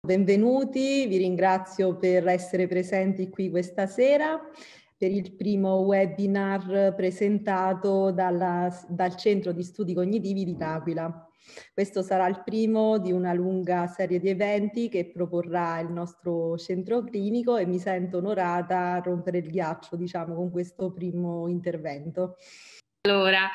benvenuti, vi ringrazio per essere presenti qui questa sera per il primo webinar presentato dal Centro di Studi Cognitivi di L'Aquila. Questo sarà il primo di una lunga serie di eventi che proporrà il nostro centro clinico e mi sento onorata a rompere il ghiaccio, diciamo, con questo primo intervento. Allora,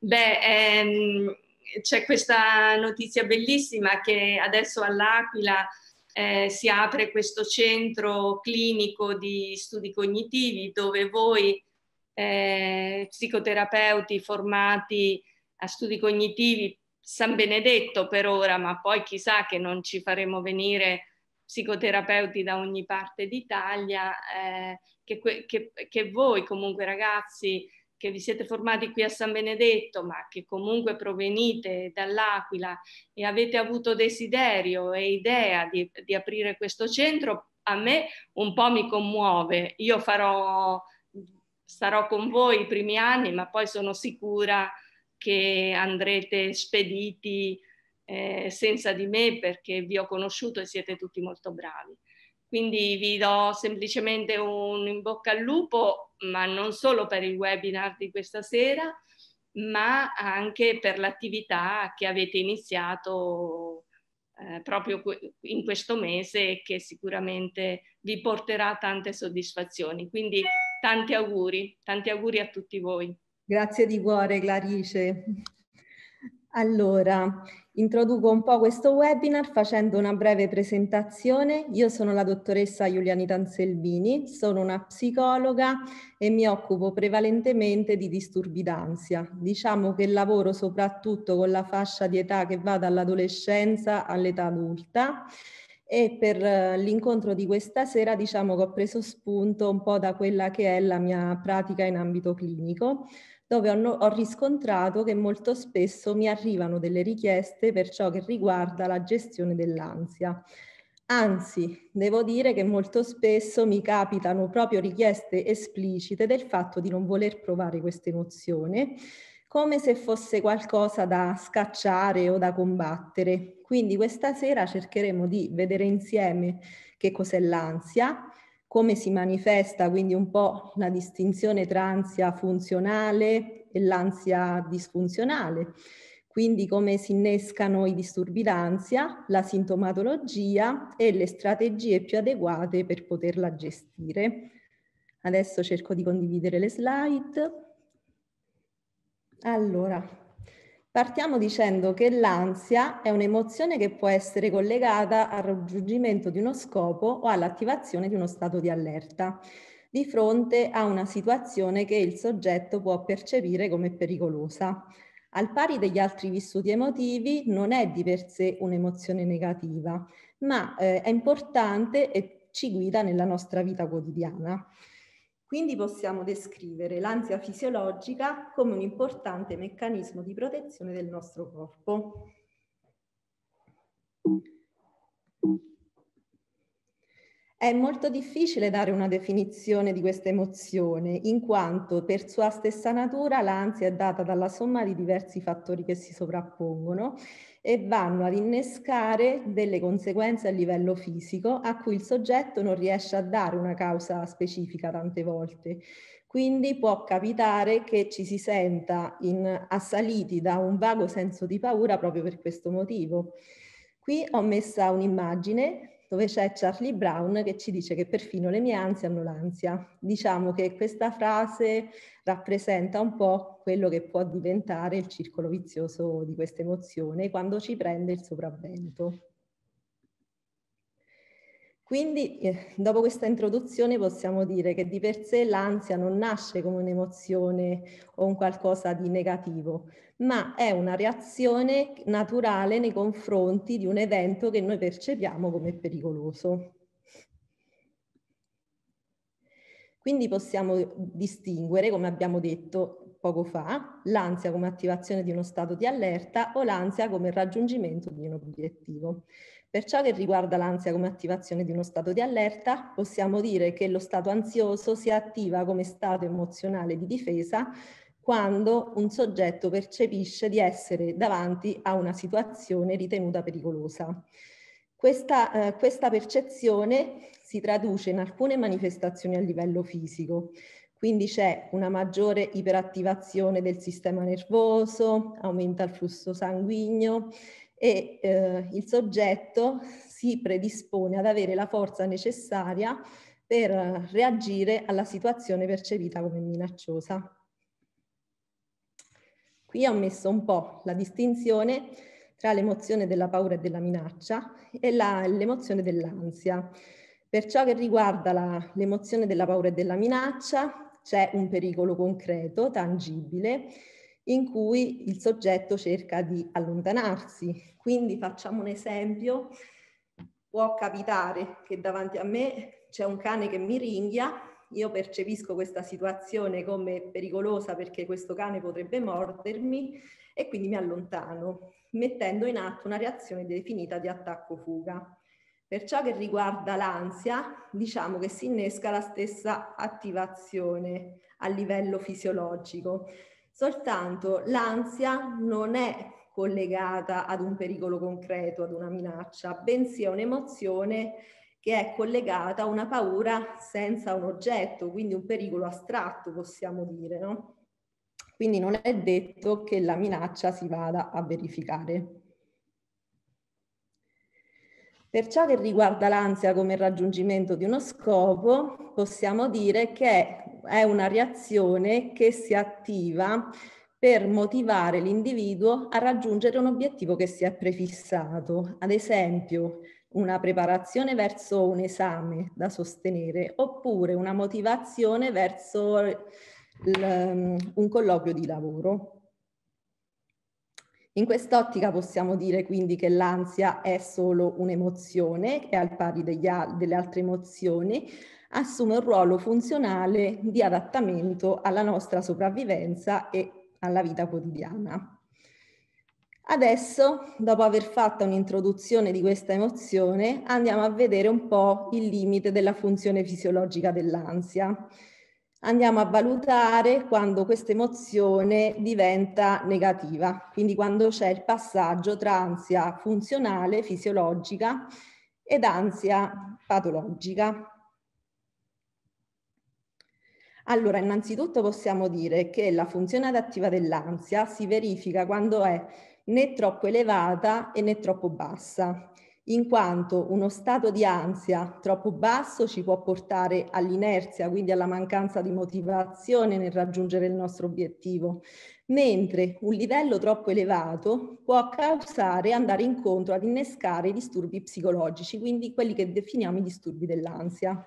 c'è questa notizia bellissima che adesso all'Aquila si apre questo centro clinico di studi cognitivi dove voi psicoterapeuti formati a studi cognitivi, San Benedetto per ora, ma poi chissà che non ci faremo venire psicoterapeuti da ogni parte d'Italia, che voi comunque ragazzi che vi siete formati qui a San Benedetto, ma che comunque provenite dall'Aquila e avete avuto desiderio e idea di aprire questo centro, a me un po' mi commuove. Io starò con voi i primi anni, ma poi sono sicura che andrete spediti senza di me, perché vi ho conosciuto e siete tutti molto bravi. Quindi vi do semplicemente un in bocca al lupo, ma non solo per il webinar di questa sera, ma anche per l'attività che avete iniziato proprio in questo mese e che sicuramente vi porterà tante soddisfazioni. Quindi tanti auguri a tutti voi. Grazie di cuore, Clarice. Allora, introduco un po' questo webinar facendo una breve presentazione. Io sono la dottoressa Giulianita Anselmini, sono una psicologa e mi occupo prevalentemente di disturbi d'ansia. Diciamo che lavoro soprattutto con la fascia di età che va dall'adolescenza all'età adulta e per l'incontro di questa sera diciamo che ho preso spunto un po' da quella che è la mia pratica in ambito clinico, dove ho riscontrato che molto spesso mi arrivano delle richieste per ciò che riguarda la gestione dell'ansia. Anzi, devo dire che molto spesso mi capitano proprio richieste esplicite del fatto di non voler provare questa emozione, come se fosse qualcosa da scacciare o da combattere. Quindi questa sera cercheremo di vedere insieme che cos'è l'ansia, come si manifesta, quindi un po' la distinzione tra ansia funzionale e l'ansia disfunzionale, quindi come si innescano i disturbi d'ansia, la sintomatologia e le strategie più adeguate per poterla gestire. Adesso cerco di condividere le slide. Allora, partiamo dicendo che l'ansia è un'emozione che può essere collegata al raggiungimento di uno scopo o all'attivazione di uno stato di allerta di fronte a una situazione che il soggetto può percepire come pericolosa. Al pari degli altri vissuti emotivi, non è di per sé un'emozione negativa, ma è importante e ci guida nella nostra vita quotidiana. Quindi possiamo descrivere l'ansia fisiologica come un importante meccanismo di protezione del nostro corpo. È molto difficile dare una definizione di questa emozione, in quanto per sua stessa natura l'ansia è data dalla somma di diversi fattori che si sovrappongono e vanno ad innescare delle conseguenze a livello fisico a cui il soggetto non riesce a dare una causa specifica tante volte. Quindi può capitare che ci si senta assaliti da un vago senso di paura proprio per questo motivo. Qui ho messa un'immagine dove c'è Charlie Brown che ci dice che perfino le mie ansie hanno l'ansia. Diciamo che questa frase rappresenta un po' quello che può diventare il circolo vizioso di questa emozione quando ci prende il sopravvento. Quindi, dopo questa introduzione possiamo dire che di per sé l'ansia non nasce come un'emozione o un qualcosa di negativo, ma è una reazione naturale nei confronti di un evento che noi percepiamo come pericoloso. Quindi possiamo distinguere, come abbiamo detto poco fa, l'ansia come attivazione di uno stato di allerta o l'ansia come raggiungimento di un obiettivo. Per ciò che riguarda l'ansia come attivazione di uno stato di allerta, possiamo dire che lo stato ansioso si attiva come stato emozionale di difesa quando un soggetto percepisce di essere davanti a una situazione ritenuta pericolosa. Questa percezione si traduce in alcune manifestazioni a livello fisico, quindi c'è una maggiore iperattivazione del sistema nervoso, aumenta il flusso sanguigno e il soggetto si predispone ad avere la forza necessaria per reagire alla situazione percepita come minacciosa. Qui ho messo un po' la distinzione tra l'emozione della paura e della minaccia e l'emozione dell'ansia. Per ciò che riguarda l'emozione della paura e della minaccia, c'è un pericolo concreto, tangibile, in cui il soggetto cerca di allontanarsi. Quindi facciamo un esempio: può capitare che davanti a me c'è un cane che mi ringhia, io percepisco questa situazione come pericolosa perché questo cane potrebbe mordermi e quindi mi allontano, mettendo in atto una reazione definita di attacco-fuga. Per ciò che riguarda l'ansia, diciamo che si innesca la stessa attivazione a livello fisiologico, soltanto l'ansia non è collegata ad un pericolo concreto, ad una minaccia, bensì a un'emozione che è collegata a una paura senza un oggetto, quindi un pericolo astratto, possiamo dire, no? Quindi non è detto che la minaccia si vada a verificare. Per ciò che riguarda l'ansia come raggiungimento di uno scopo, possiamo dire che è una reazione che si attiva per motivare l'individuo a raggiungere un obiettivo che si è prefissato, ad esempio una preparazione verso un esame da sostenere oppure una motivazione verso un colloquio di lavoro. In quest'ottica possiamo dire quindi che l'ansia è solo un'emozione che al pari delle altre emozioni assume un ruolo funzionale di adattamento alla nostra sopravvivenza e alla vita quotidiana. Adesso, dopo aver fatto un'introduzione di questa emozione, andiamo a vedere un po' il limite della funzione fisiologica dell'ansia. Andiamo a valutare quando questa emozione diventa negativa, quindi quando c'è il passaggio tra ansia funzionale, fisiologica, ed ansia patologica. Allora, innanzitutto possiamo dire che la funzione adattiva dell'ansia si verifica quando è né troppo elevata e né troppo bassa, in quanto uno stato di ansia troppo basso ci può portare all'inerzia, quindi alla mancanza di motivazione nel raggiungere il nostro obiettivo, mentre un livello troppo elevato può causare andare incontro ad innescare i disturbi psicologici, quindi quelli che definiamo i disturbi dell'ansia.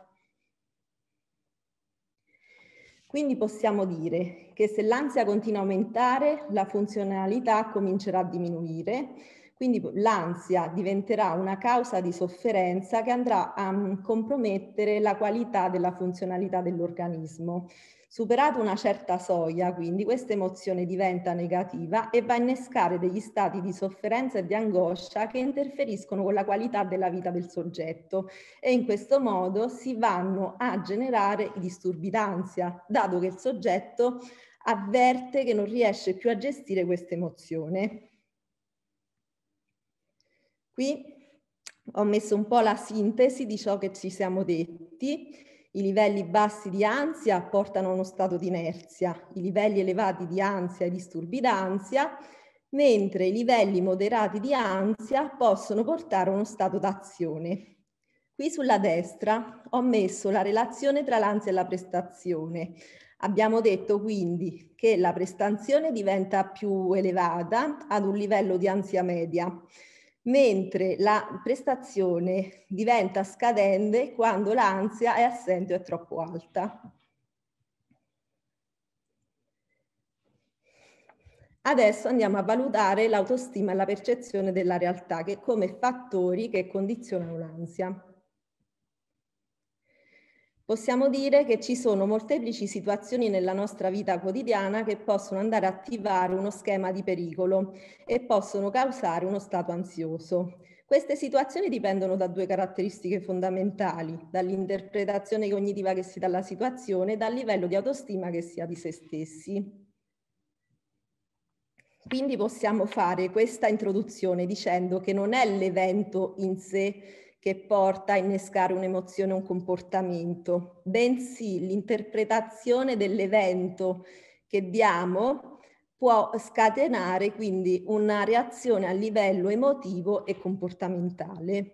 Quindi possiamo dire che se l'ansia continua a aumentare, la funzionalità comincerà a diminuire, quindi l'ansia diventerà una causa di sofferenza che andrà a compromettere la qualità della funzionalità dell'organismo. Superata una certa soglia, quindi, questa emozione diventa negativa e va a innescare degli stati di sofferenza e di angoscia che interferiscono con la qualità della vita del soggetto e in questo modo si vanno a generare i disturbi d'ansia, dato che il soggetto avverte che non riesce più a gestire questa emozione. Qui ho messo un po' la sintesi di ciò che ci siamo detti. I livelli bassi di ansia portano a uno stato di inerzia, i livelli elevati di ansia e disturbi d'ansia, mentre i livelli moderati di ansia possono portare a uno stato d'azione. Qui sulla destra ho messo la relazione tra l'ansia e la prestazione. Abbiamo detto quindi che la prestazione diventa più elevata ad un livello di ansia media, mentre la prestazione diventa scadente quando l'ansia è assente o è troppo alta. Adesso andiamo a valutare l'autostima e la percezione della realtà come fattori che condizionano l'ansia. Possiamo dire che ci sono molteplici situazioni nella nostra vita quotidiana che possono andare a attivare uno schema di pericolo e possono causare uno stato ansioso. Queste situazioni dipendono da due caratteristiche fondamentali: dall'interpretazione cognitiva che si dà alla situazione e dal livello di autostima che si ha di se stessi. Quindi possiamo fare questa introduzione dicendo che non è l'evento in sé che porta a innescare un'emozione o un comportamento, bensì l'interpretazione dell'evento che diamo può scatenare quindi una reazione a livello emotivo e comportamentale.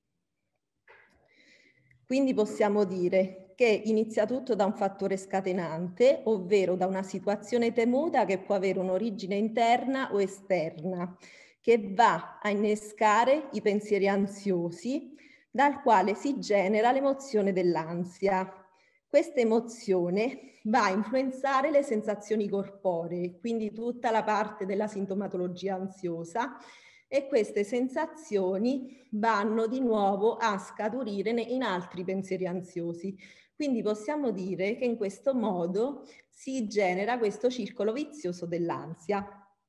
Quindi possiamo dire che inizia tutto da un fattore scatenante, ovvero da una situazione temuta che può avere un'origine interna o esterna, che va a innescare i pensieri ansiosi, dal quale si genera l'emozione dell'ansia. Questa emozione va a influenzare le sensazioni corporee, quindi tutta la parte della sintomatologia ansiosa, e queste sensazioni vanno di nuovo a scaturire in altri pensieri ansiosi. Quindi possiamo dire che in questo modo si genera questo circolo vizioso dell'ansia.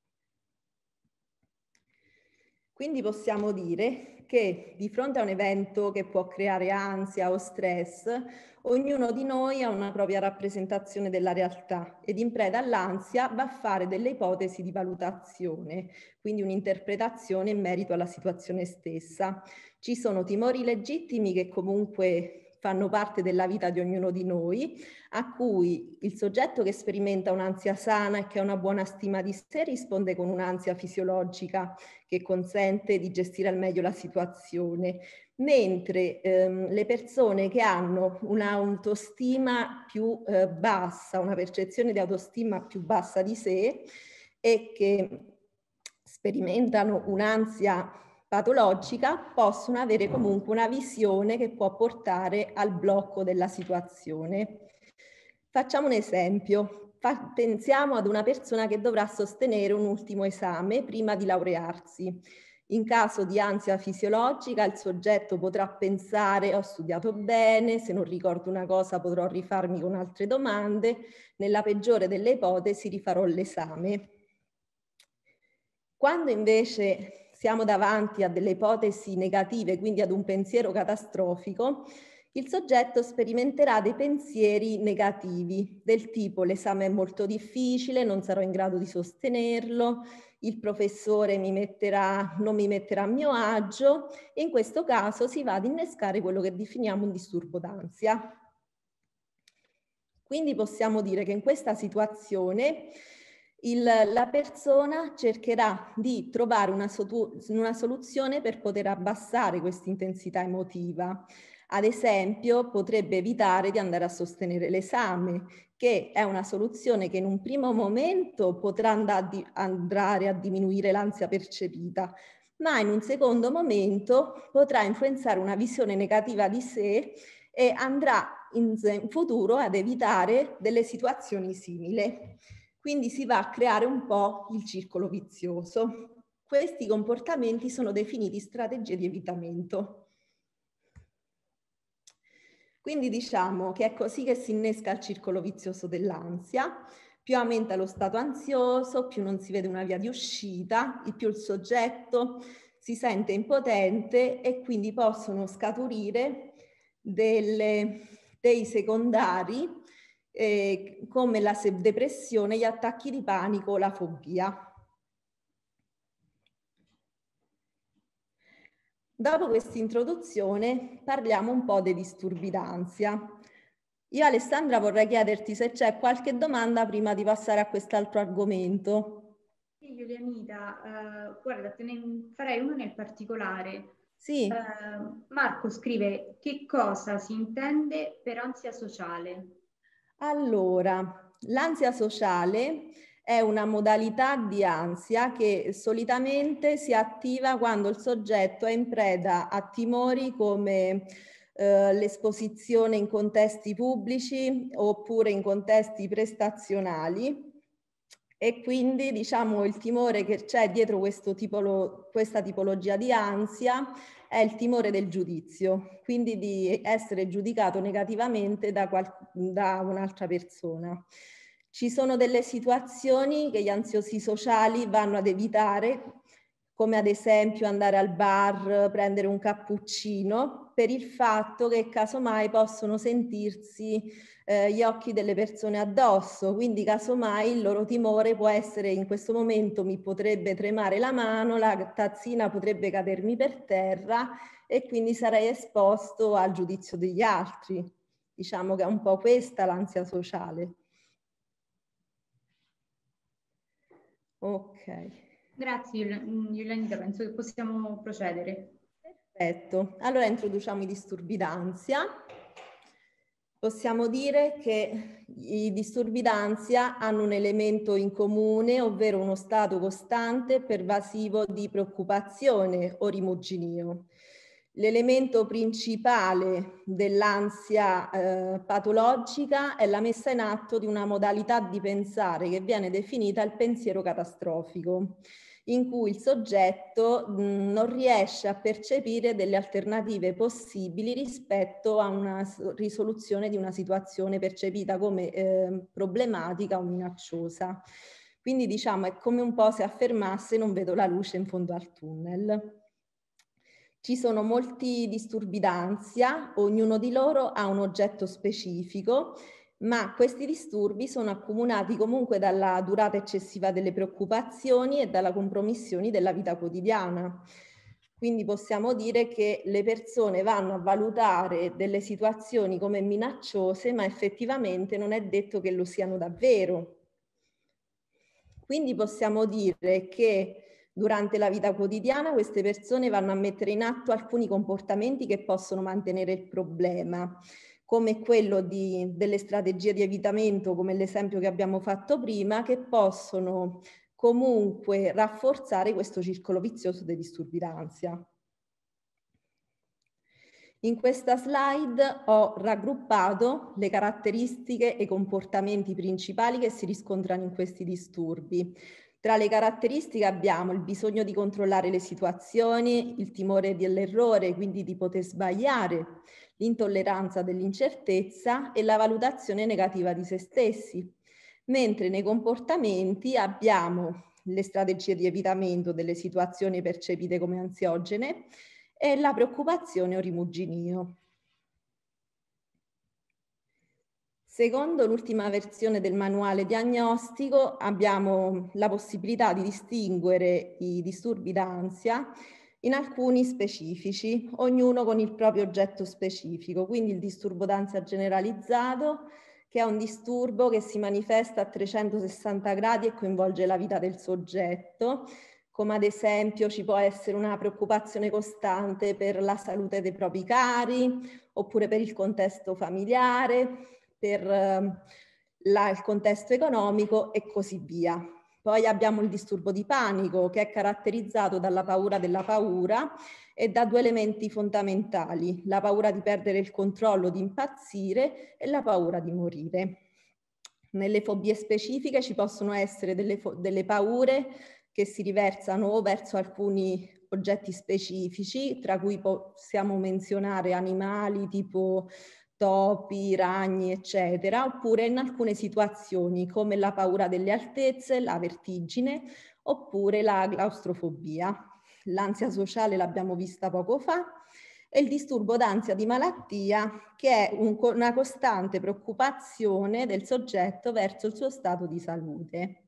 Quindi possiamo dire che di fronte a un evento che può creare ansia o stress, ognuno di noi ha una propria rappresentazione della realtà ed in preda all'ansia va a fare delle ipotesi di valutazione, quindi un'interpretazione in merito alla situazione stessa. Ci sono timori legittimi che comunque fanno parte della vita di ognuno di noi, a cui il soggetto che sperimenta un'ansia sana e che ha una buona stima di sé risponde con un'ansia fisiologica che consente di gestire al meglio la situazione, mentre le persone che hanno un'autostima più bassa, una percezione di autostima più bassa di sé e che sperimentano un'ansia patologica possono avere comunque una visione che può portare al blocco della situazione. Facciamo un esempio. Pensiamo ad una persona che dovrà sostenere un ultimo esame prima di laurearsi. In caso di ansia fisiologica, il soggetto potrà pensare: ho studiato bene, se non ricordo una cosa potrò rifarmi con altre domande, nella peggiore delle ipotesi rifarò l'esame. Quando invece siamo davanti a delle ipotesi negative, quindi ad un pensiero catastrofico, il soggetto sperimenterà dei pensieri negativi, del tipo: l'esame è molto difficile, non sarò in grado di sostenerlo, il professore non mi metterà a mio agio, e in questo caso si va ad innescare quello che definiamo un disturbo d'ansia. Quindi possiamo dire che in questa situazione la persona cercherà di trovare una soluzione per poter abbassare questa intensità emotiva. Ad esempio, potrebbe evitare di andare a sostenere l'esame, che è una soluzione che in un primo momento potrà andare a diminuire l'ansia percepita, ma in un secondo momento potrà influenzare una visione negativa di sé e andrà in futuro ad evitare delle situazioni simili. Quindi si va a creare un po' il circolo vizioso. Questi comportamenti sono definiti strategie di evitamento. Quindi diciamo che è così che si innesca il circolo vizioso dell'ansia. Più aumenta lo stato ansioso, più non si vede una via di uscita, più il soggetto si sente impotente e quindi possono scaturire dei secondari come la depressione, gli attacchi di panico o la fobia. Dopo questa introduzione parliamo un po' dei disturbi d'ansia. Io, Alessandra, vorrei chiederti se c'è qualche domanda prima di passare a quest'altro argomento. Sì, Giulianita, guarda, te ne farei uno nel particolare. Sì. Marco scrive: che cosa si intende per ansia sociale? Allora, l'ansia sociale è una modalità di ansia che solitamente si attiva quando il soggetto è in preda a timori come l'esposizione in contesti pubblici oppure in contesti prestazionali, e quindi diciamo il timore che c'è dietro questa tipologia di ansia è il timore del giudizio, quindi di essere giudicato negativamente da un'altra persona. Ci sono delle situazioni che gli ansiosi sociali vanno ad evitare, come ad esempio andare al bar, prendere un cappuccino, per il fatto che casomai possono sentirsi gli occhi delle persone addosso, quindi casomai il loro timore può essere: in questo momento mi potrebbe tremare la mano, la tazzina potrebbe cadermi per terra e quindi sarei esposto al giudizio degli altri. Diciamo che è un po' questa l'ansia sociale. Ok. Grazie Giulianita, penso che possiamo procedere. Perfetto, allora introduciamo i disturbi d'ansia. Possiamo dire che i disturbi d'ansia hanno un elemento in comune, ovvero uno stato costante e pervasivo di preoccupazione o rimuginio. L'elemento principale dell'ansia patologica è la messa in atto di una modalità di pensare che viene definita il pensiero catastrofico, in cui il soggetto non riesce a percepire delle alternative possibili rispetto a una risoluzione di una situazione percepita come problematica o minacciosa. Quindi diciamo è come un po' se affermasse: non vedo la luce in fondo al tunnel. Ci sono molti disturbi d'ansia, ognuno di loro ha un oggetto specifico, ma questi disturbi sono accomunati comunque dalla durata eccessiva delle preoccupazioni e dalla compromissione della vita quotidiana. Quindi possiamo dire che le persone vanno a valutare delle situazioni come minacciose, ma effettivamente non è detto che lo siano davvero. Quindi possiamo dire che durante la vita quotidiana queste persone vanno a mettere in atto alcuni comportamenti che possono mantenere il problema, come quello delle strategie di evitamento, come l'esempio che abbiamo fatto prima, che possono comunque rafforzare questo circolo vizioso dei disturbi d'ansia. In questa slide ho raggruppato le caratteristiche e i comportamenti principali che si riscontrano in questi disturbi. Tra le caratteristiche abbiamo il bisogno di controllare le situazioni, il timore dell'errore, quindi di poter sbagliare, l'intolleranza dell'incertezza e la valutazione negativa di se stessi. Mentre nei comportamenti abbiamo le strategie di evitamento delle situazioni percepite come ansiogene e la preoccupazione o rimuginio. Secondo l'ultima versione del manuale diagnostico abbiamo la possibilità di distinguere i disturbi d'ansia in alcuni specifici, ognuno con il proprio oggetto specifico. Quindi il disturbo d'ansia generalizzato, che è un disturbo che si manifesta a 360 gradi e coinvolge la vita del soggetto, come ad esempio ci può essere una preoccupazione costante per la salute dei propri cari, oppure per il contesto familiare, per il contesto economico e così via. Poi abbiamo il disturbo di panico, che è caratterizzato dalla paura della paura e da due elementi fondamentali: la paura di perdere il controllo, di impazzire, e la paura di morire. Nelle fobie specifiche ci possono essere delle paure che si riversano o verso alcuni oggetti specifici, tra cui possiamo menzionare animali tipo topi, ragni, eccetera, oppure in alcune situazioni come la paura delle altezze, la vertigine, oppure la claustrofobia. L'ansia sociale l'abbiamo vista poco fa, e il disturbo d'ansia di malattia, che è una costante preoccupazione del soggetto verso il suo stato di salute.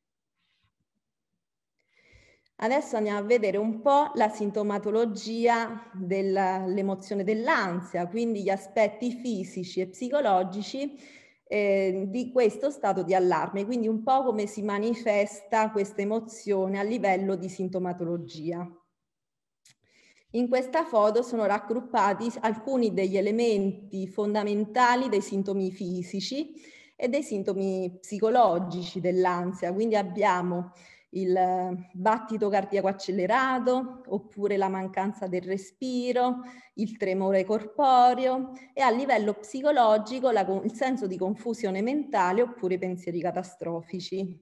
Adesso andiamo a vedere un po' la sintomatologia dell'emozione dell'ansia, quindi gli aspetti fisici e psicologici di questo stato di allarme, quindi un po' come si manifesta questa emozione a livello di sintomatologia. In questa foto sono raggruppati alcuni degli elementi fondamentali dei sintomi fisici e dei sintomi psicologici dell'ansia, quindi abbiamo il battito cardiaco accelerato, oppure la mancanza del respiro, il tremore corporeo e a livello psicologico il senso di confusione mentale oppure pensieri catastrofici.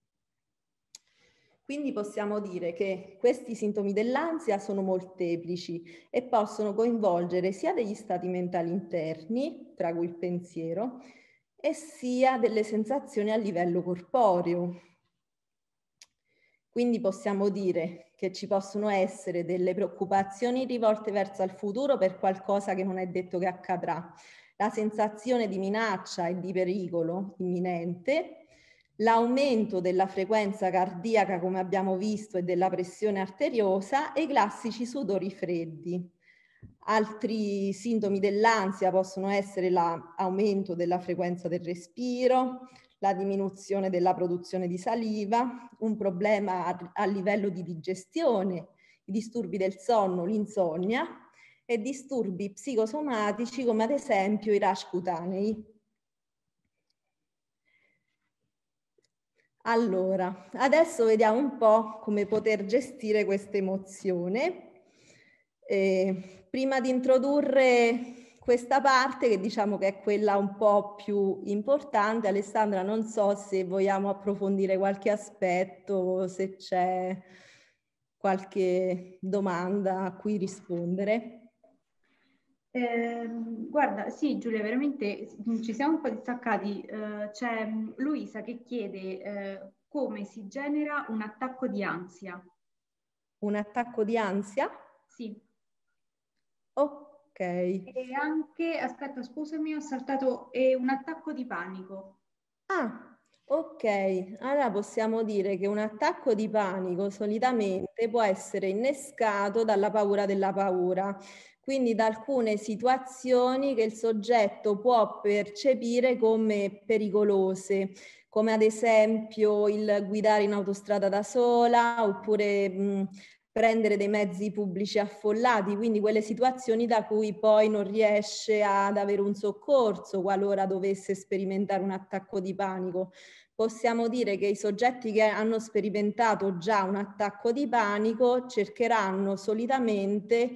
Quindi possiamo dire che questi sintomi dell'ansia sono molteplici e possono coinvolgere sia degli stati mentali interni, tra cui il pensiero, e sia delle sensazioni a livello corporeo. Quindi possiamo dire che ci possono essere delle preoccupazioni rivolte verso il futuro per qualcosa che non è detto che accadrà, la sensazione di minaccia e di pericolo imminente, l'aumento della frequenza cardiaca, come abbiamo visto, e della pressione arteriosa e i classici sudori freddi. Altri sintomi dell'ansia possono essere l'aumento della frequenza del respiro, la diminuzione della produzione di saliva, un problema a livello di digestione, i disturbi del sonno, l'insonnia e disturbi psicosomatici come ad esempio i rash cutanei. Allora, adesso vediamo un po' come poter gestire questa emozione. Prima di introdurre questa parte, che diciamo che è quella un po' più importante, Alessandra, non so se vogliamo approfondire qualche aspetto, se c'è qualche domanda a cui rispondere. Guarda, sì Giulia, veramente ci siamo un po' distaccati. C'è Luisa che chiede come si genera un attacco di ansia. Un attacco di ansia? Sì. Ok. E anche, aspetta, scusami, ho saltato, un attacco di panico. Ah, ok. Allora possiamo dire che un attacco di panico solitamente può essere innescato dalla paura della paura, quindi da alcune situazioni che il soggetto può percepire come pericolose, come ad esempio il guidare in autostrada da sola oppure prendere dei mezzi pubblici affollati, quindi quelle situazioni da cui poi non riesce ad avere un soccorso qualora dovesse sperimentare un attacco di panico. Possiamo dire che i soggetti che hanno sperimentato già un attacco di panico cercheranno solitamente,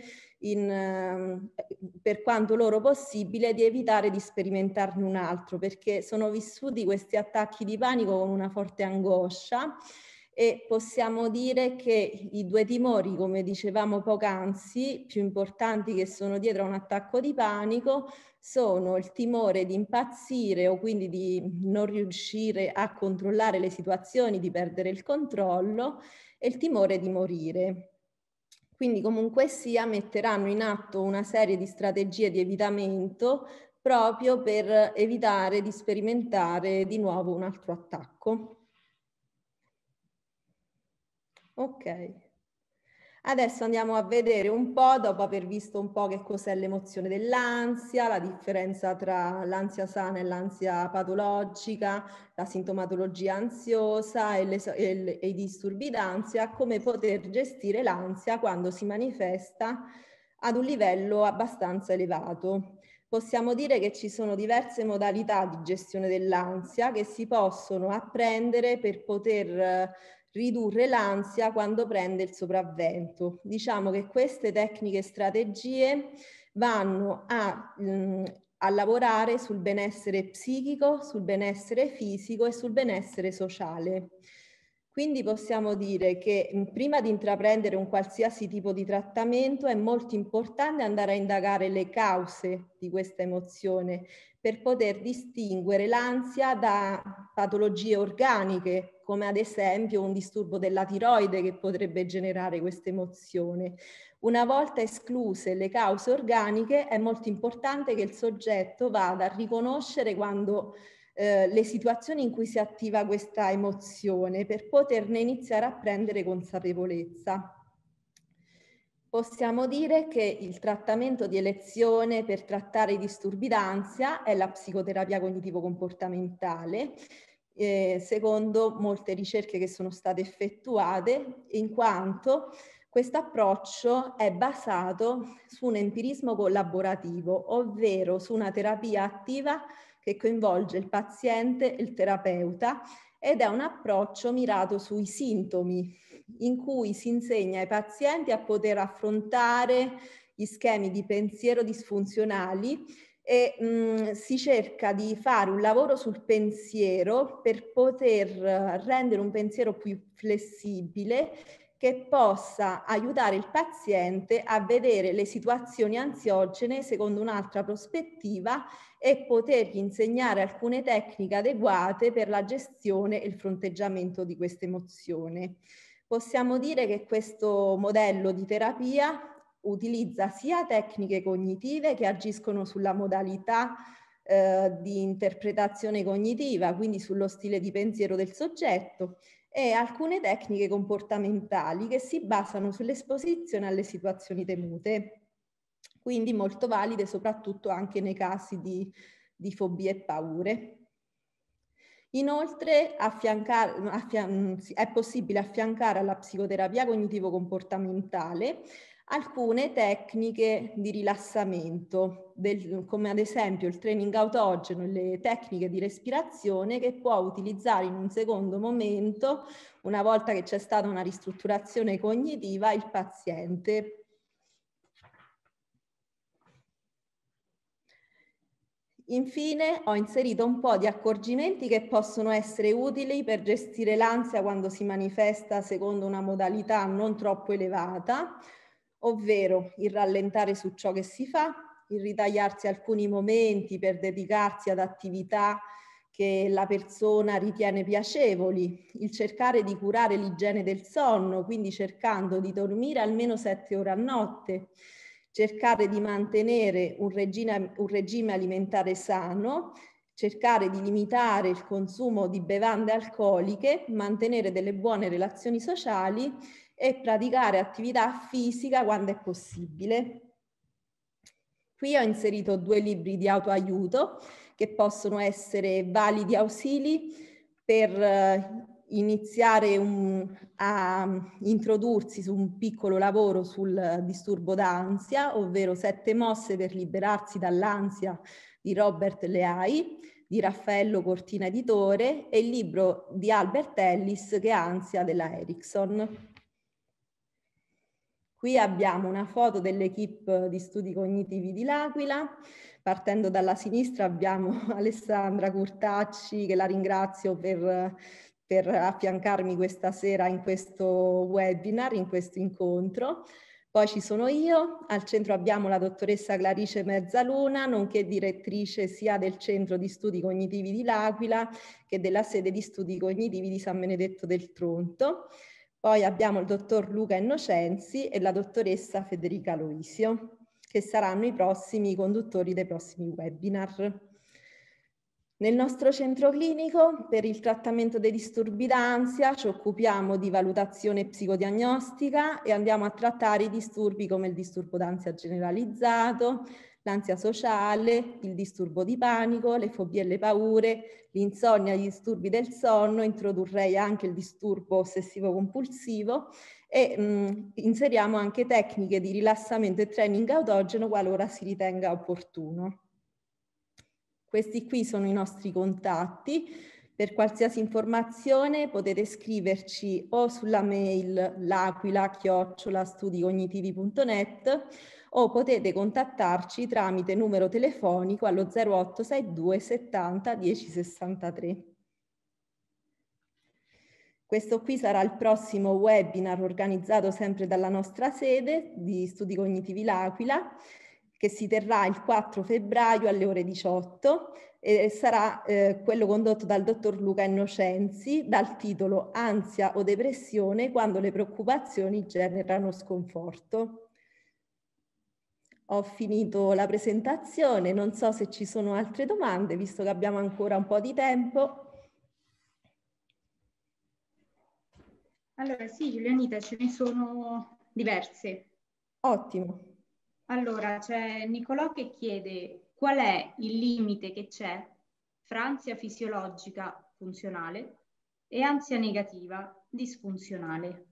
per quanto loro possibile, di evitare di sperimentarne un altro, perché sono vissuti questi attacchi di panico con una forte angoscia. E possiamo dire che i due timori, come dicevamo poc'anzi, più importanti che sono dietro a un attacco di panico, sono il timore di impazzire o quindi di non riuscire a controllare le situazioni, di perdere il controllo, e il timore di morire. Quindi comunque sia metteranno in atto una serie di strategie di evitamento proprio per evitare di sperimentare di nuovo un altro attacco. Ok, adesso andiamo a vedere un po', dopo aver visto un po' che cos'è l'emozione dell'ansia, la differenza tra l'ansia sana e l'ansia patologica, la sintomatologia ansiosa e i disturbi d'ansia, come poter gestire l'ansia quando si manifesta ad un livello abbastanza elevato. Possiamo dire che ci sono diverse modalità di gestione dell'ansia che si possono apprendere per poter ridurre l'ansia quando prende il sopravvento. Diciamo che queste tecniche e strategie vanno a lavorare sul benessere psichico, sul benessere fisico e sul benessere sociale. Quindi possiamo dire che prima di intraprendere un qualsiasi tipo di trattamento è molto importante andare a indagare le cause di questa emozione per poter distinguere l'ansia da patologie organiche, come ad esempio un disturbo della tiroide che potrebbe generare questa emozione. Una volta escluse le cause organiche, è molto importante che il soggetto vada a riconoscere quando le situazioni in cui si attiva questa emozione per poterne iniziare a prendere consapevolezza. Possiamo dire che il trattamento di elezione per trattare i disturbi d'ansia è la psicoterapia cognitivo-comportamentale, secondo molte ricerche che sono state effettuate, in quanto questo approccio è basato su un empirismo collaborativo, ovvero su una terapia attiva che coinvolge il paziente e il terapeuta, ed è un approccio mirato sui sintomi, in cui si insegna ai pazienti a poter affrontare gli schemi di pensiero disfunzionali e si cerca di fare un lavoro sul pensiero per poter rendere un pensiero più flessibile, che possa aiutare il paziente a vedere le situazioni ansiogene secondo un'altra prospettiva e potergli insegnare alcune tecniche adeguate per la gestione e il fronteggiamento di questa emozione. Possiamo dire che questo modello di terapia utilizza sia tecniche cognitive che agiscono sulla modalità di interpretazione cognitiva, quindi sullo stile di pensiero del soggetto, e alcune tecniche comportamentali che si basano sull'esposizione alle situazioni temute, quindi molto valide soprattutto anche nei casi di fobie e paure. Inoltre è possibile affiancare alla psicoterapia cognitivo-comportamentale alcune tecniche di rilassamento, come ad esempio il training autogeno e le tecniche di respirazione, che può utilizzare in un secondo momento, una volta che c'è stata una ristrutturazione cognitiva, il paziente. Infine ho inserito un po' di accorgimenti che possono essere utili per gestire l'ansia quando si manifesta secondo una modalità non troppo elevata, ovvero il rallentare su ciò che si fa, il ritagliarsi alcuni momenti per dedicarsi ad attività che la persona ritiene piacevoli, il cercare di curare l'igiene del sonno, quindi cercando di dormire almeno 7 ore a notte, cercare di mantenere un regime alimentare sano, cercare di limitare il consumo di bevande alcoliche, mantenere delle buone relazioni sociali e praticare attività fisica quando è possibile. Qui ho inserito 2 libri di autoaiuto che possono essere validi ausili per iniziare a introdursi su un piccolo lavoro sul disturbo d'ansia, ovvero 7 mosse per liberarsi dall'ansia di Robert Leahy, di Raffaello Cortina editore, e il libro di Albert Ellis che è Ansia della Erickson. Qui abbiamo una foto dell'equipe di studi cognitivi di L'Aquila. Partendo dalla sinistra abbiamo Alessandra Curtacci, che la ringrazio per affiancarmi questa sera in questo webinar, in questo incontro. Poi ci sono io, al centro abbiamo la dottoressa Clarice Mezzaluna, nonché direttrice sia del Centro di Studi Cognitivi di L'Aquila che della sede di studi cognitivi di San Benedetto del Tronto. Poi abbiamo il dottor Luca Innocenzi e la dottoressa Federica Loisio, che saranno i prossimi conduttori dei prossimi webinar. Nel nostro centro clinico, per il trattamento dei disturbi d'ansia, ci occupiamo di valutazione psicodiagnostica e andiamo a trattare i disturbi come il disturbo d'ansia generalizzato, l'ansia sociale, il disturbo di panico, le fobie e le paure, l'insonnia, gli disturbi del sonno. Introdurrei anche il disturbo ossessivo-compulsivo e inseriamo anche tecniche di rilassamento e training autogeno qualora si ritenga opportuno. Questi qui sono i nostri contatti. Per qualsiasi informazione potete scriverci o sulla mail l'aquila@studicognitivi.net o potete contattarci tramite numero telefonico allo 0862 70 10 63. Questo qui sarà il prossimo webinar organizzato sempre dalla nostra sede di Studi Cognitivi L'Aquila, che si terrà il 4 febbraio alle ore 18 e sarà quello condotto dal dottor Luca Innocenzi dal titolo Ansia o depressione quando le preoccupazioni generano sconforto. Ho finito la presentazione, non so se ci sono altre domande, visto che abbiamo ancora un po' di tempo. Allora sì, Giulianita, ce ne sono diverse. Ottimo. Allora, c'è Nicolò che chiede qual è il limite che c'è fra ansia fisiologica funzionale e ansia negativa disfunzionale.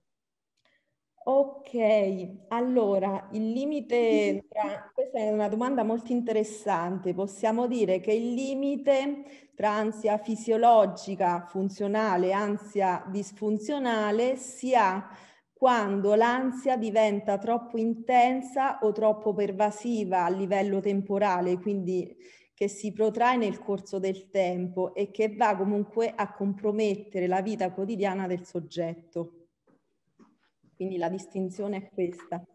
Ok, allora il limite questa è una domanda molto interessante. Possiamo dire che il limite tra ansia fisiologica funzionale e ansia disfunzionale si ha quando l'ansia diventa troppo intensa o troppo pervasiva a livello temporale, quindi che si protrae nel corso del tempo e che va comunque a compromettere la vita quotidiana del soggetto. Quindi la distinzione è questa.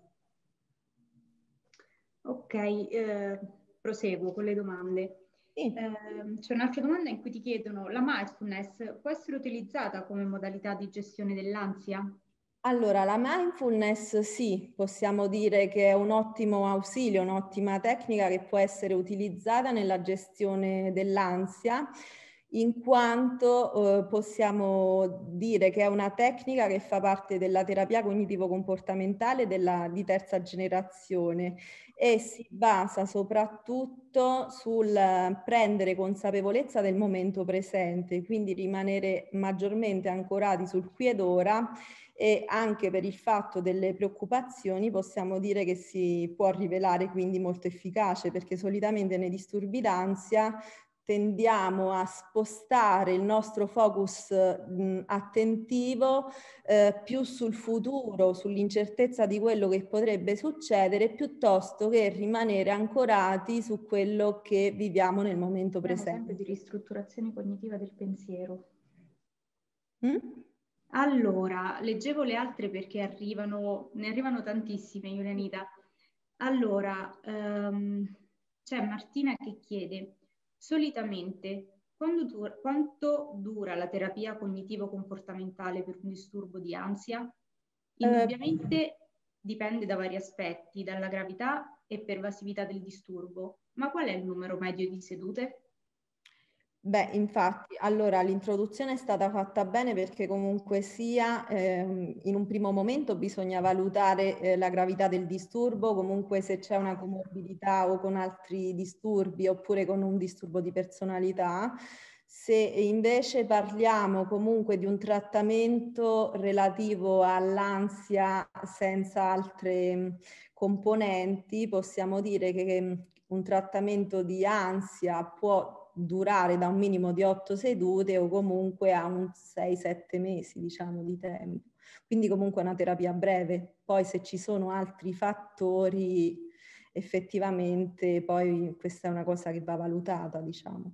Ok, proseguo con le domande. Sì. C'è un'altra domanda in cui ti chiedono: la mindfulness può essere utilizzata come modalità di gestione dell'ansia? Allora, la mindfulness sì, possiamo dire che è un ottimo ausilio, un'ottima tecnica che può essere utilizzata nella gestione dell'ansia, in quanto possiamo dire che è una tecnica che fa parte della terapia cognitivo-comportamentale di terza generazione e si basa soprattutto sul prendere consapevolezza del momento presente, quindi rimanere maggiormente ancorati sul qui ed ora, e anche per il fatto delle preoccupazioni possiamo dire che si può rivelare quindi molto efficace, perché solitamente nei disturbi d'ansia tendiamo a spostare il nostro focus attentivo più sul futuro, sull'incertezza di quello che potrebbe succedere, piuttosto che rimanere ancorati su quello che viviamo nel momento presente. Sempre di ristrutturazione cognitiva del pensiero. Mm? Allora, leggevo le altre perché ne arrivano tantissime, Julianita. Allora, c'è Martina che chiede, solitamente, quanto dura la terapia cognitivo-comportamentale per un disturbo di ansia? Indubbiamente dipende da vari aspetti, dalla gravità e pervasività del disturbo, ma qual è il numero medio di sedute? Beh, infatti, allora l'introduzione è stata fatta bene perché comunque sia in un primo momento bisogna valutare la gravità del disturbo, comunque se c'è una comorbidità o con altri disturbi oppure con un disturbo di personalità. Se invece parliamo comunque di un trattamento relativo all'ansia senza altre componenti, possiamo dire che un trattamento di ansia può durare da un minimo di 8 sedute o comunque a un 6-7 mesi, diciamo, di tempo. Quindi comunque è una terapia breve. Poi se ci sono altri fattori, effettivamente poi questa è una cosa che va valutata, diciamo.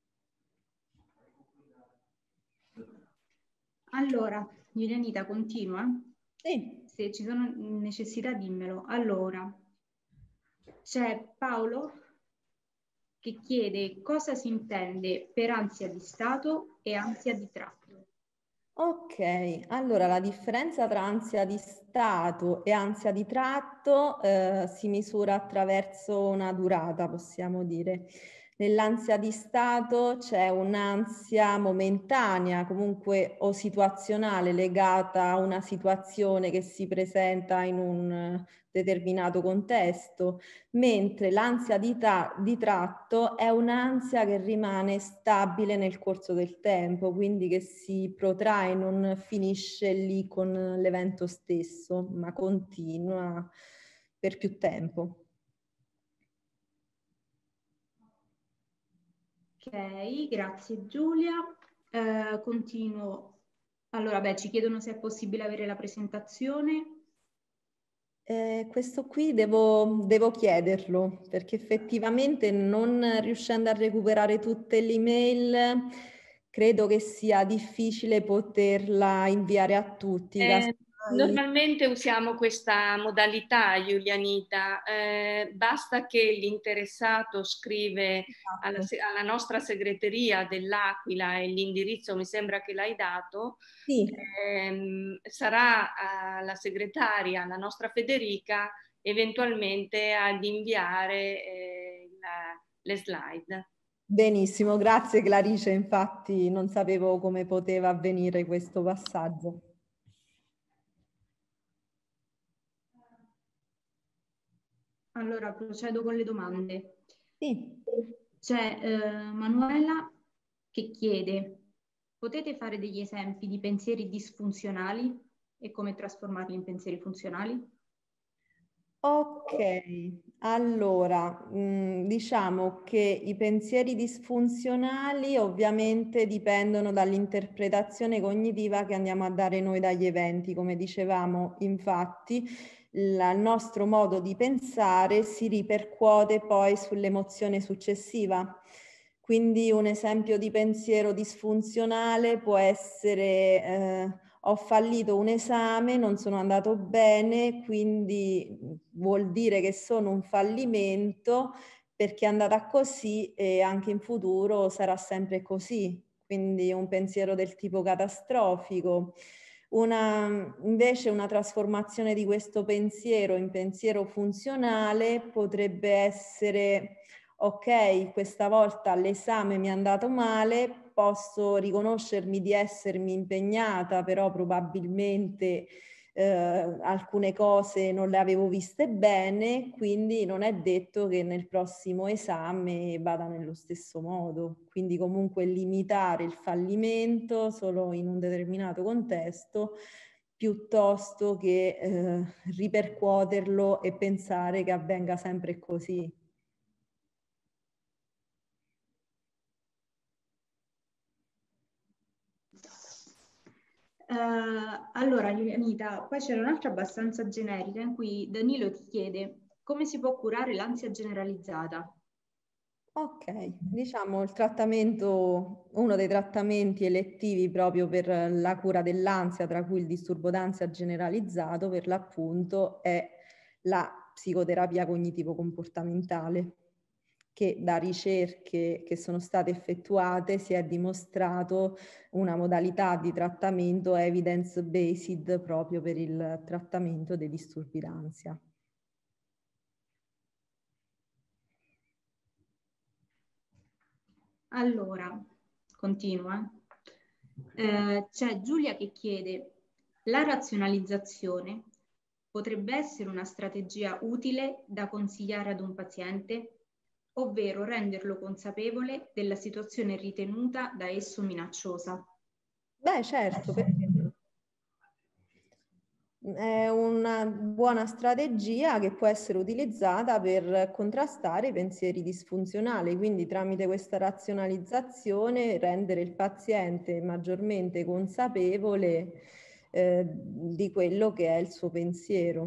Allora, Julianita, continua. Sì. Se ci sono necessità, dimmelo. Allora, c'è Paolo che chiede cosa si intende per ansia di stato e ansia di tratto. Ok, allora la differenza tra ansia di stato e ansia di tratto si misura attraverso una durata, possiamo dire. Nell'ansia di stato c'è un'ansia momentanea, comunque o situazionale, legata a una situazione che si presenta in un determinato contesto, mentre l'ansia di tratto è un'ansia che rimane stabile nel corso del tempo, quindi che si protrae, non finisce lì con l'evento stesso, ma continua per più tempo. Ok, grazie Giulia. Continuo. Allora, beh, ci chiedono se è possibile avere la presentazione. Questo qui devo chiederlo, perché effettivamente non riuscendo a recuperare tutte le email, credo che sia difficile poterla inviare a tutti. Normalmente usiamo questa modalità, Julianita, basta che l'interessato scrive alla nostra segreteria dell'Aquila e l'indirizzo mi sembra che l'hai dato, Sì. Sarà la segretaria, la nostra Federica, eventualmente ad inviare le slide. Benissimo, grazie Clarice, infatti non sapevo come poteva avvenire questo passaggio. Allora, procedo con le domande. Sì. C'è Manuela che chiede, potete fare degli esempi di pensieri disfunzionali e come trasformarli in pensieri funzionali? Ok, allora diciamo che i pensieri disfunzionali ovviamente dipendono dall'interpretazione cognitiva che andiamo a dare noi dagli eventi. Come dicevamo, infatti, il nostro modo di pensare si ripercuote poi sull'emozione successiva. Quindi un esempio di pensiero disfunzionale può essere ho fallito un esame, non sono andato bene, quindi vuol dire che sono un fallimento perché è andata così e anche in futuro sarà sempre così. Quindi un pensiero del tipo catastrofico. Invece una trasformazione di questo pensiero in pensiero funzionale potrebbe essere: ok, questa volta l'esame mi è andato male, posso riconoscermi di essermi impegnata, però probabilmente alcune cose non le avevo viste bene, quindi non è detto che nel prossimo esame vada nello stesso modo. Quindi comunque limitare il fallimento solo in un determinato contesto, piuttosto che ripercuoterlo e pensare che avvenga sempre così. Allora, Julianita, poi c'era un'altra abbastanza generica in cui Danilo ti chiede come si può curare l'ansia generalizzata. Ok, diciamo il trattamento, uno dei trattamenti elettivi proprio per la cura dell'ansia, tra cui il disturbo d'ansia generalizzato, per l'appunto è la psicoterapia cognitivo-comportamentale, che da ricerche che sono state effettuate si è dimostrato una modalità di trattamento evidence-based proprio per il trattamento dei disturbi d'ansia. Allora, continua. C'è Giulia che chiede: la razionalizzazione potrebbe essere una strategia utile da consigliare ad un paziente, ovvero renderlo consapevole della situazione ritenuta da esso minacciosa? Beh, certo, perché è una buona strategia che può essere utilizzata per contrastare i pensieri disfunzionali, quindi tramite questa razionalizzazione rendere il paziente maggiormente consapevole di quello che è il suo pensiero.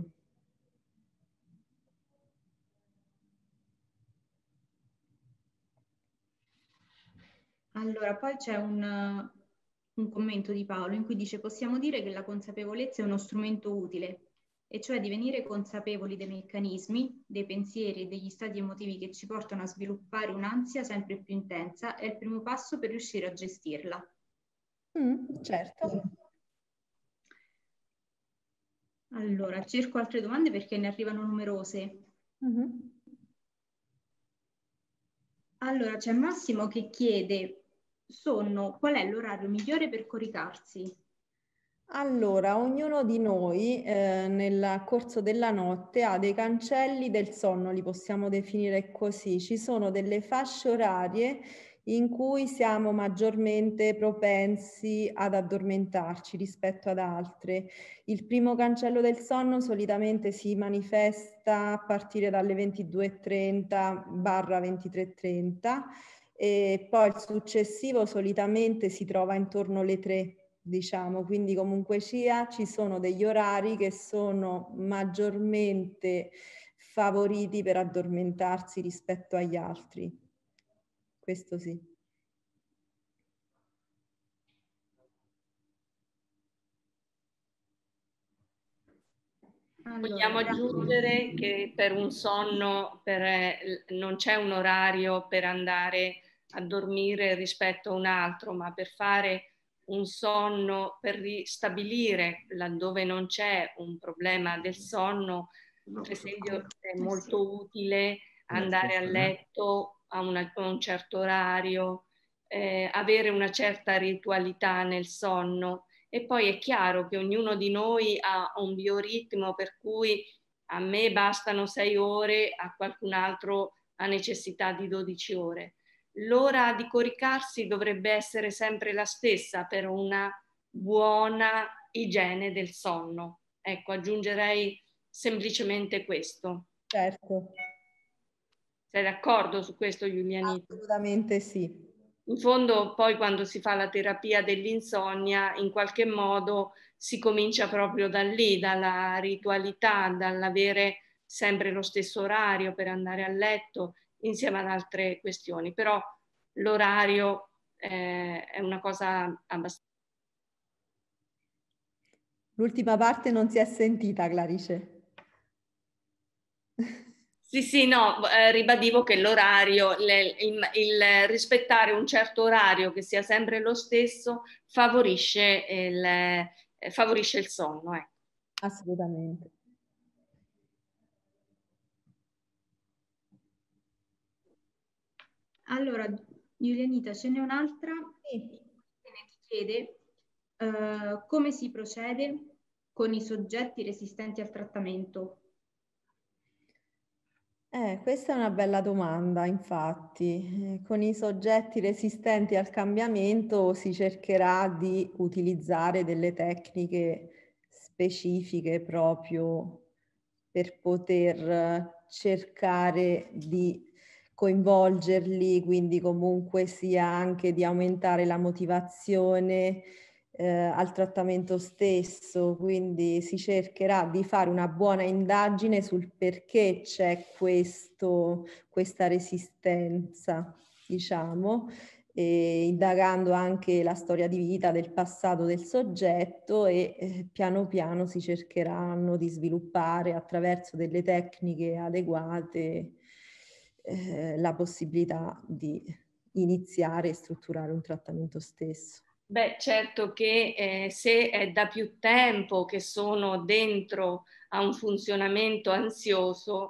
Allora, poi c'è un commento di Paolo in cui dice: possiamo dire che la consapevolezza è uno strumento utile, e cioè divenire consapevoli dei meccanismi, dei pensieri e degli stati emotivi che ci portano a sviluppare un'ansia sempre più intensa è il primo passo per riuscire a gestirla. Certo. Allora, cerco altre domande perché ne arrivano numerose. Allora, c'è Massimo che chiede: sonno, qual è l'orario migliore per coricarsi? Allora, ognuno di noi nel corso della notte ha dei cancelli del sonno, li possiamo definire così. Ci sono delle fasce orarie in cui siamo maggiormente propensi ad addormentarci rispetto ad altre. Il primo cancello del sonno solitamente si manifesta a partire dalle 22:30/23:30 e poi il successivo solitamente si trova intorno alle 3. Diciamo, quindi comunque sia ci sono degli orari che sono maggiormente favoriti per addormentarsi rispetto agli altri. Questo sì. Vogliamo aggiungere che per un sonno non c'è un orario per andare a dormire rispetto a un altro, ma per fare un sonno, per ristabilire laddove non c'è un problema del sonno, per esempio è molto utile andare a letto a un certo orario, avere una certa ritualità nel sonno. E poi è chiaro che ognuno di noi ha un bioritmo per cui a me bastano 6 ore, a qualcun altro ha necessità di 12 ore. L'ora di coricarsi dovrebbe essere sempre la stessa per una buona igiene del sonno. Ecco, aggiungerei semplicemente questo. Certo. Sei d'accordo su questo, Giulianita? Assolutamente sì. In fondo poi quando si fa la terapia dell'insonnia in qualche modo si comincia proprio da lì, dalla ritualità, dall'avere sempre lo stesso orario per andare a letto insieme ad altre questioni, però l'orario è una cosa abbastanza... L'ultima parte non si è sentita, Clarice. Sì, no, ribadivo che l'orario, il rispettare un certo orario che sia sempre lo stesso favorisce favorisce il sonno. Ecco. Assolutamente. Allora, Julianita, ce n'è un'altra Sì. che ti chiede come si procede con i soggetti resistenti al trattamento. Questa è una bella domanda, infatti. Con i soggetti resistenti al cambiamento si cercherà di utilizzare delle tecniche specifiche proprio per poter cercare di coinvolgerli, quindi comunque sia anche di aumentare la motivazione al trattamento stesso, quindi si cercherà di fare una buona indagine sul perché c'è questa resistenza, diciamo, e indagando anche la storia di vita del passato del soggetto e piano piano si cercheranno di sviluppare attraverso delle tecniche adeguate la possibilità di iniziare e strutturare un trattamento stesso. Beh, certo che se è da più tempo che sono dentro a un funzionamento ansioso,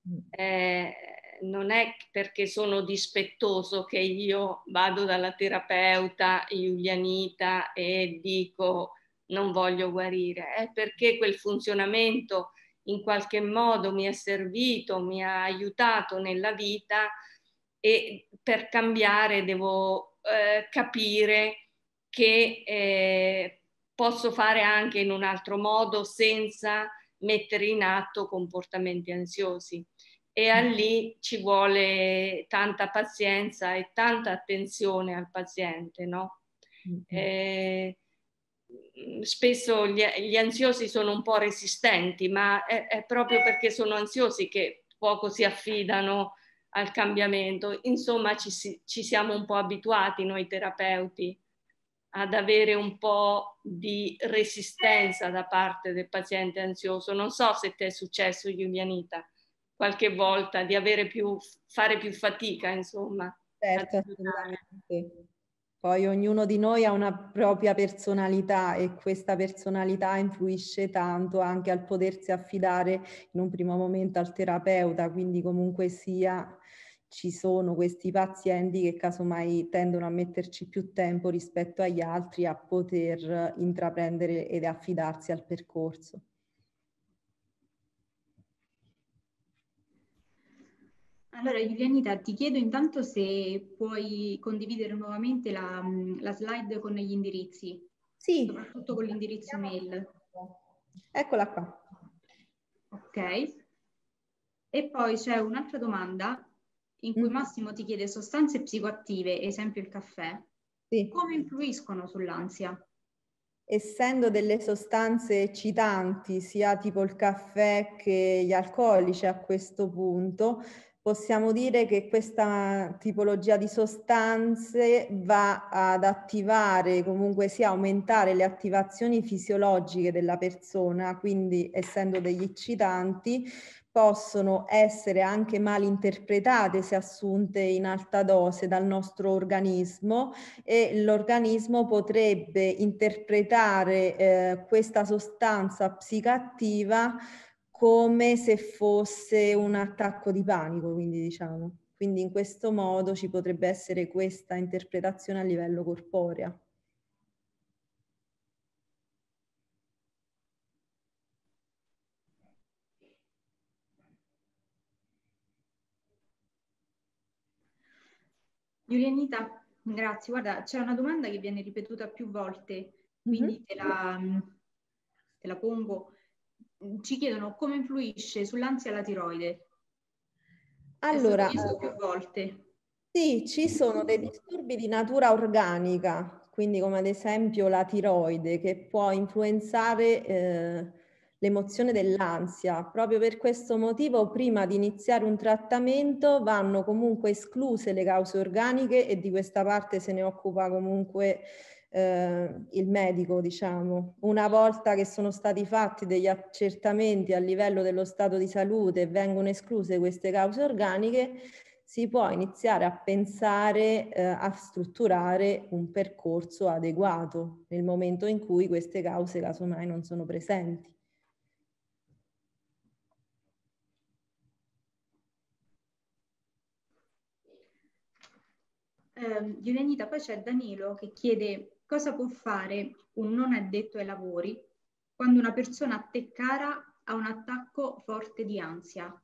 non è perché sono dispettoso che io vado dalla terapeuta Julianita e dico non voglio guarire, è perché quel funzionamento in qualche modo mi è servito, mi ha aiutato nella vita e per cambiare devo capire che posso fare anche in un altro modo senza mettere in atto comportamenti ansiosi. E a lì ci vuole tanta pazienza e tanta attenzione al paziente, no? Spesso gli ansiosi sono un po' resistenti, ma è proprio perché sono ansiosi che poco si affidano al cambiamento. Insomma, ci siamo un po' abituati noi terapeuti ad avere un po' di resistenza da parte del paziente ansioso. Non so se ti è successo, Julianita, qualche volta di fare più fatica, insomma. Certo, assolutamente. Poi ognuno di noi ha una propria personalità e questa personalità influisce tanto anche al potersi affidare in un primo momento al terapeuta, quindi comunque sia ci sono questi pazienti che casomai tendono a metterci più tempo rispetto agli altri a poter intraprendere ed affidarsi al percorso. Allora, Julianita, ti chiedo intanto se puoi condividere nuovamente la slide con gli indirizzi, sì, soprattutto con l'indirizzo mail. Eccola qua. Ok. E poi c'è un'altra domanda in cui Massimo ti chiede sostanze psicoattive, esempio il caffè, sì, come influiscono sull'ansia? Essendo delle sostanze eccitanti, sia tipo il caffè che gli alcolici a questo punto, possiamo dire che questa tipologia di sostanze va ad attivare, comunque sia aumentare le attivazioni fisiologiche della persona, quindi essendo degli eccitanti possono essere anche mal interpretate se assunte in alta dose dal nostro organismo e l'organismo potrebbe interpretare questa sostanza psicoattiva come se fosse un attacco di panico, quindi diciamo. Quindi in questo modo ci potrebbe essere questa interpretazione a livello corporeo. Julianita, grazie. Guarda, c'è una domanda che viene ripetuta più volte, quindi te la pongo. Ci chiedono come influisce sull'ansia la tiroide. Allora, È stato chiesto più volte. sì, ci sono dei disturbi di natura organica, quindi come ad esempio la tiroide, che può influenzare l'emozione dell'ansia. Proprio per questo motivo, prima di iniziare un trattamento, vanno comunque escluse le cause organiche e di questa parte se ne occupa comunque il medico, diciamo. Una volta che sono stati fatti degli accertamenti a livello dello stato di salute e vengono escluse queste cause organiche, si può iniziare a pensare a strutturare un percorso adeguato nel momento in cui queste cause casomai non sono presenti. Giulianita, poi c'è Danilo che chiede cosa può fare un non addetto ai lavori quando una persona a te cara ha un attacco forte di ansia.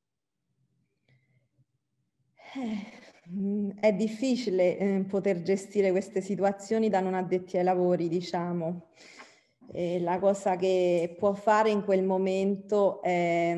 È difficile poter gestire queste situazioni da non addetti ai lavori, diciamo. La cosa che può fare in quel momento è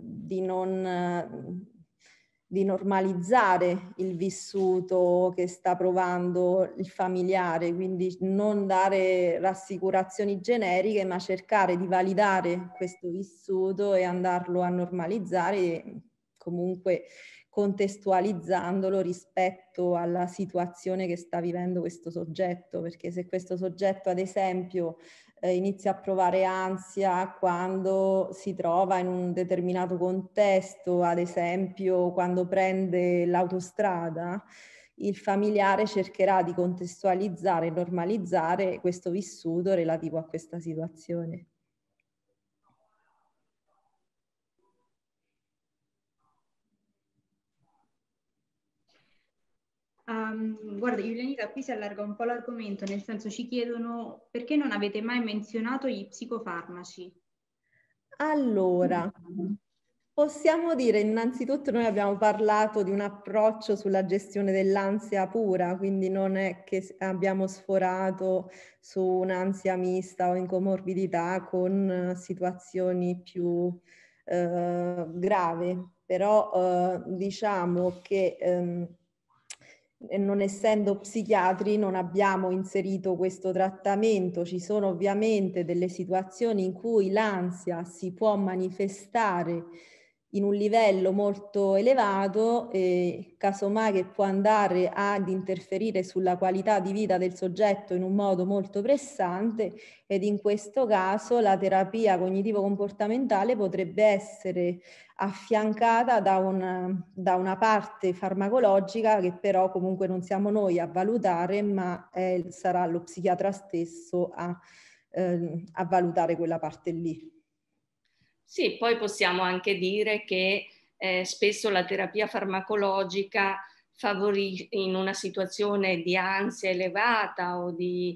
di normalizzare il vissuto che sta provando il familiare, quindi non dare rassicurazioni generiche, ma cercare di validare questo vissuto e andarlo a normalizzare, comunque contestualizzandolo rispetto alla situazione che sta vivendo questo soggetto, perché se questo soggetto, ad esempio, inizia a provare ansia quando si trova in un determinato contesto, ad esempio quando prende l'autostrada, il familiare cercherà di contestualizzare e normalizzare questo vissuto relativo a questa situazione. Guarda, Giulianita, qui si allarga un po' l'argomento, nel senso ci chiedono perché non avete mai menzionato gli psicofarmaci. Allora, possiamo dire innanzitutto noi abbiamo parlato di un approccio sulla gestione dell'ansia pura, quindi non è che abbiamo sforato su un'ansia mista o in comorbidità con situazioni più gravi, però diciamo che non essendo psichiatri non abbiamo inserito questo trattamento. Ci sono ovviamente delle situazioni in cui l'ansia si può manifestare in un livello molto elevato e casomai che può andare ad interferire sulla qualità di vita del soggetto in un modo molto pressante, ed in questo caso la terapia cognitivo-comportamentale potrebbe essere affiancata da una parte farmacologica che però comunque non siamo noi a valutare, ma sarà lo psichiatra stesso a valutare quella parte lì. Sì, poi possiamo anche dire che spesso la terapia farmacologica favorisce in una situazione di ansia elevata o di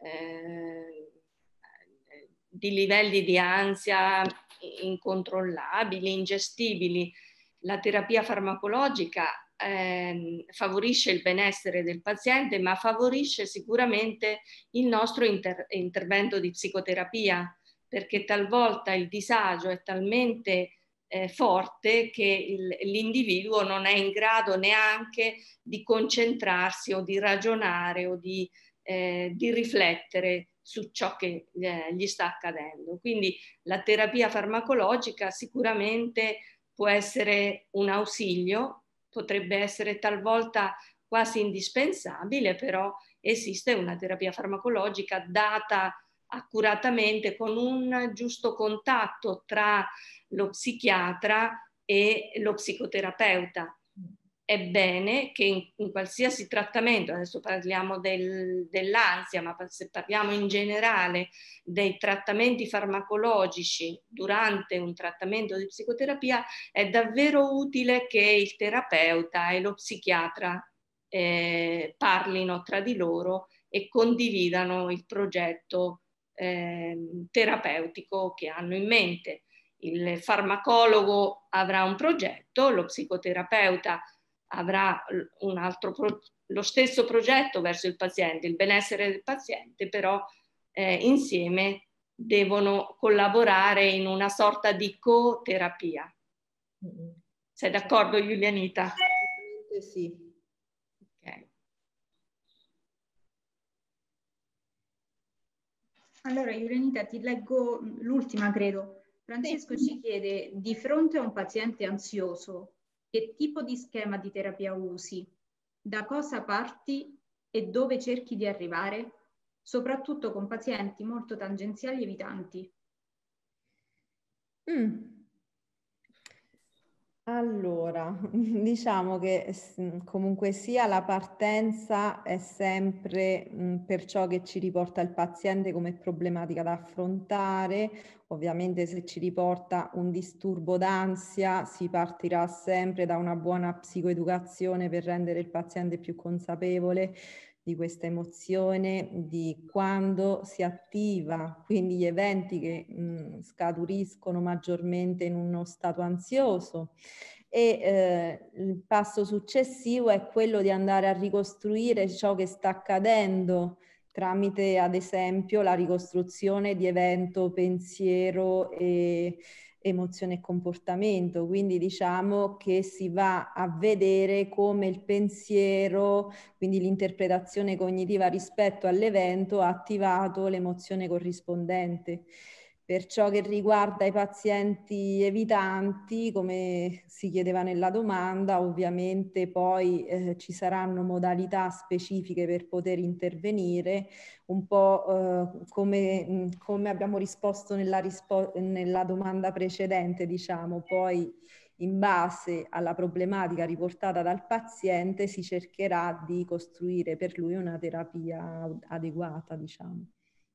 livelli di ansia incontrollabili, ingestibili. La terapia farmacologica favorisce il benessere del paziente, ma favorisce sicuramente il nostro intervento di psicoterapia, perché talvolta il disagio è talmente forte che l'individuo non è in grado neanche di concentrarsi o di ragionare o di riflettere su ciò che gli sta accadendo. Quindi la terapia farmacologica sicuramente può essere un ausilio, potrebbe essere talvolta quasi indispensabile, però esiste una terapia farmacologica data accuratamente con un giusto contatto tra lo psichiatra e lo psicoterapeuta. È bene che in qualsiasi trattamento, adesso parliamo dell'ansia, ma se parliamo in generale dei trattamenti farmacologici durante un trattamento di psicoterapia, è davvero utile che il terapeuta e lo psichiatra parlino tra di loro e condividano il progetto terapeutico che hanno in mente. Il farmacologo avrà un progetto, lo psicoterapeuta avrà lo stesso progetto verso il paziente, il benessere del paziente, però insieme devono collaborare in una sorta di coterapia. Sei d'accordo, Giulianita? Sì. Okay. Allora, Giulianita, ti leggo l'ultima, credo. Francesco ci chiede, di fronte a un paziente ansioso, che tipo di schema di terapia usi? Da cosa parti e dove cerchi di arrivare? Soprattutto con pazienti molto tangenziali e evitanti. Allora, diciamo che comunque sia la partenza è sempre per ciò che ci riporta il paziente come problematica da affrontare. Ovviamente se ci riporta un disturbo d'ansia si partirà sempre da una buona psicoeducazione per rendere il paziente più consapevole di questa emozione, di quando si attiva, quindi gli eventi che scaturiscono maggiormente in uno stato ansioso. E il passo successivo è quello di andare a ricostruire ciò che sta accadendo tramite, ad esempio, la ricostruzione di evento, pensiero e emozione e comportamento. Quindi diciamo che si va a vedere come il pensiero, quindi l'interpretazione cognitiva rispetto all'evento, ha attivato l'emozione corrispondente. Per ciò che riguarda i pazienti evitanti, come si chiedeva nella domanda, ovviamente poi ci saranno modalità specifiche per poter intervenire, un po' come abbiamo risposto nella domanda precedente, diciamo, poi in base alla problematica riportata dal paziente si cercherà di costruire per lui una terapia adeguata, diciamo.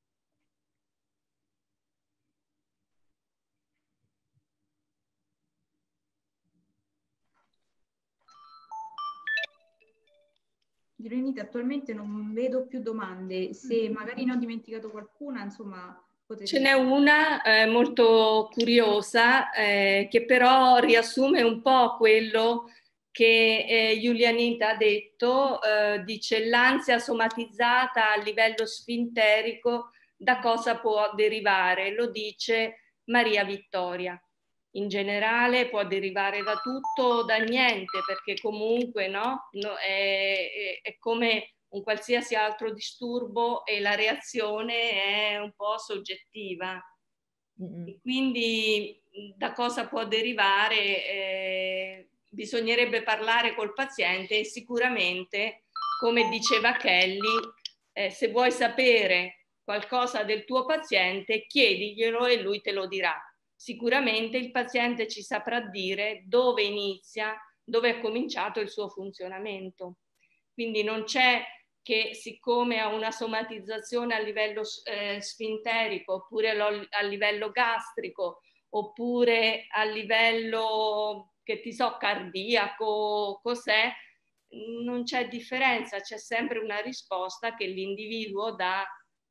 Giulianita, attualmente non vedo più domande, se magari ne ho dimenticato qualcuna, insomma, potete... Ce n'è una molto curiosa che però riassume un po' quello che Giulianita ha detto, dice l'ansia somatizzata a livello sfinterico da cosa può derivare? Lo dice Maria Vittoria. In generale può derivare da tutto o da niente, perché comunque è come un qualsiasi altro disturbo e la reazione è un po' soggettiva. E quindi da cosa può derivare? Bisognerebbe parlare col paziente e sicuramente, come diceva Kelly, se vuoi sapere qualcosa del tuo paziente, chiediglielo e lui te lo dirà. Sicuramente il paziente ci saprà dire dove inizia, dove è cominciato il suo funzionamento. Quindi non c'è che siccome ha una somatizzazione a livello sfinterico oppure a livello gastrico oppure a livello che ti so cardiaco, cos'è, non c'è differenza, c'è sempre una risposta che l'individuo dà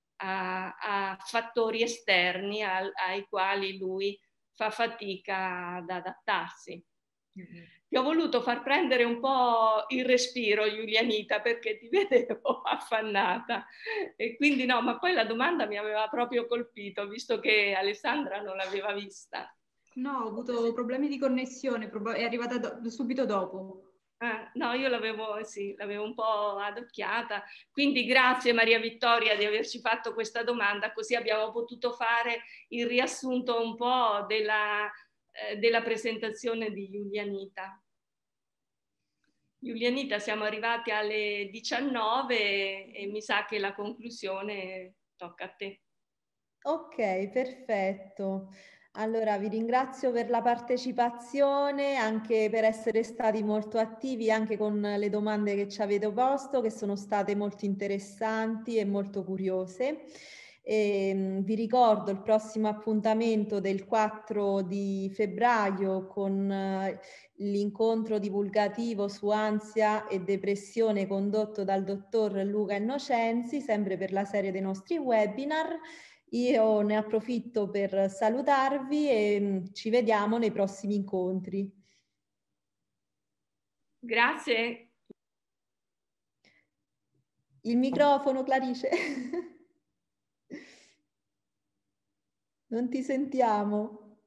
a fattori esterni ai quali lui fa fatica ad adattarsi. Ti ho voluto far prendere un po' il respiro, Giulianita, perché ti vedevo affannata. E quindi no, ma poi la domanda mi aveva proprio colpito, visto che Alessandra non l'aveva vista. No, ho avuto problemi di connessione, è arrivata subito dopo. No, io l'avevo un po' adocchiata, quindi grazie Maria Vittoria di averci fatto questa domanda, così abbiamo potuto fare il riassunto un po' della presentazione di Giulianita. Giulianita, siamo arrivati alle 19 e mi sa che la conclusione tocca a te. Ok, perfetto. Allora vi ringrazio per la partecipazione, anche per essere stati molto attivi anche con le domande che ci avete posto, che sono state molto interessanti e molto curiose. Vi ricordo il prossimo appuntamento del 4 di febbraio con l'incontro divulgativo su ansia e depressione condotto dal dottor Luca Innocenzi, sempre per la serie dei nostri webinar. Io ne approfitto per salutarvi e ci vediamo nei prossimi incontri. Grazie. Il microfono, Clarice. Non ti sentiamo.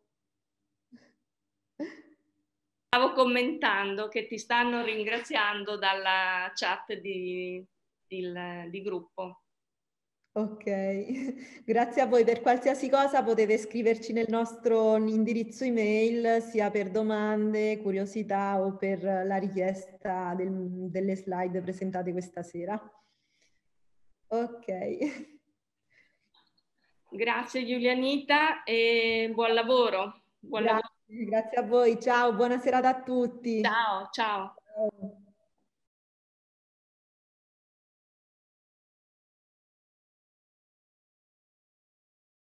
Stavo commentando che ti stanno ringraziando dalla chat di gruppo. Ok, grazie a voi. Per qualsiasi cosa potete scriverci nel nostro indirizzo email, sia per domande, curiosità o per la richiesta delle slide presentate questa sera. Ok. Grazie Giulianita e buon lavoro. Buon lavoro. Grazie a voi, ciao, buona serata a tutti. Ciao, ciao. Ciao.